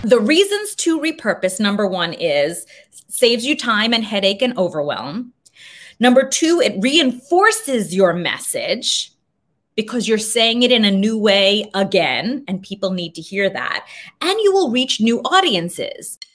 The reasons to repurpose, number one, is saves you time and headache and overwhelm. Number two, it reinforces your message because you're saying it in a new way again, and people need to hear that. And you will reach new audiences.